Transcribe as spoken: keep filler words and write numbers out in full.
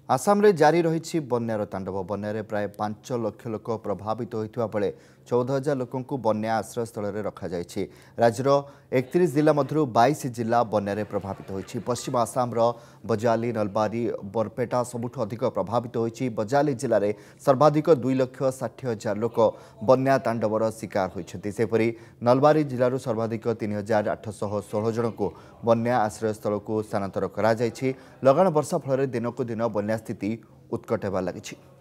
आसाम रे जारी रही बन्यार तांडव बन्या प्राय पांच लक्ष लोक प्रभावित होता बेले चौदह हजार लोक बन्या आश्रय स्थल रखा राज्यर एकतीस जिला मध्य बाईस जिला बन्या प्रभावित होती। पश्चिम आसाम बजाली नलबारी बरपेटा सबुठ अधिक प्रभावित होती। बजाली जिले में सर्वाधिक दुई लक्ष षाठी हजार लोक बन्या तांडवर शिकार होती। सेपरी नलबारी जिलूर सर्वाधिक तीन हजार आठशह षोह जन को बन्या आश्रय स्थल को स्थानांतर कर लगान वर्षा फल दिनकू दिन बन्या स्थिति उत्कट होगा लगी।